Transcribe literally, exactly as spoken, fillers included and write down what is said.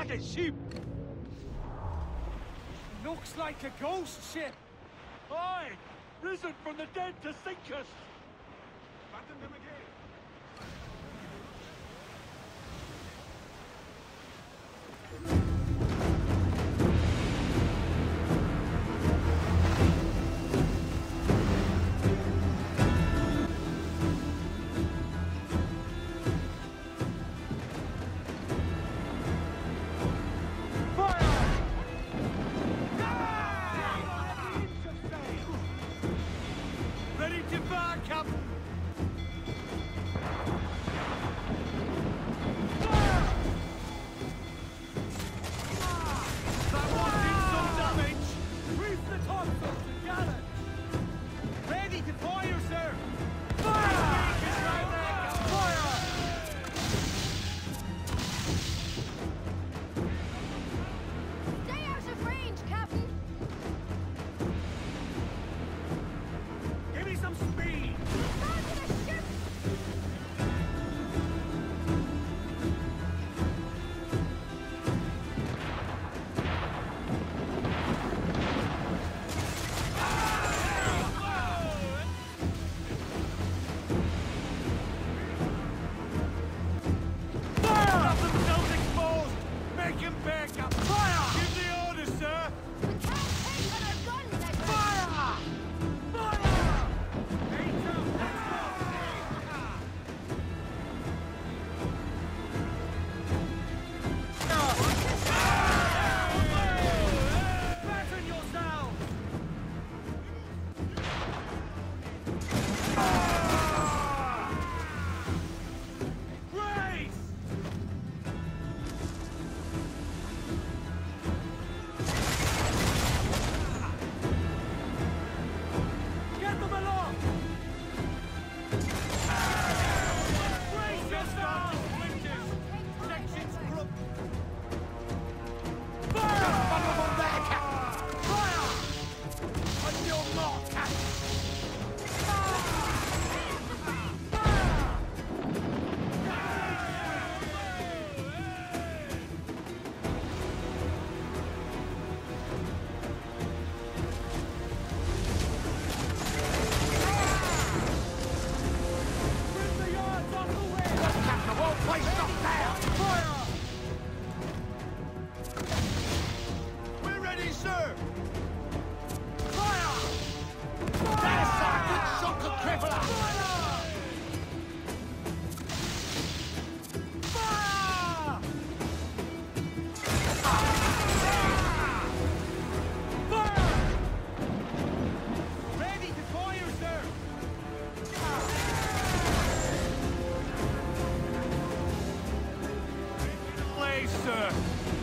like a sheep. Looks like a ghost ship. Aye, risen from the dead to sink us. Batten them again. Ready to fire, Captain! Fire! That one did some damage! Reef the topsails and gallant. Ready to fire, sir. Fire! Fire! Stay out of range, Captain. Give me some speed! Go to the ship. Fire! Have themselves exposed! Make him bear, Captain! Fire! Give the order, sir! We can't take on our guns, Edward. Fire! Fire! Fasten yourselves. Grace! Get them along. Brace yourself! Sections crook! Fire! Vulnerable there, Captain! Fire! On your mark, Captain! Bring the yards off the wind. Captain, the whole place not there! Fire! We're ready, sir! Fire! There's a good chunk of crippler! Fire! Fire! Ready to fire, sir. Play, sir!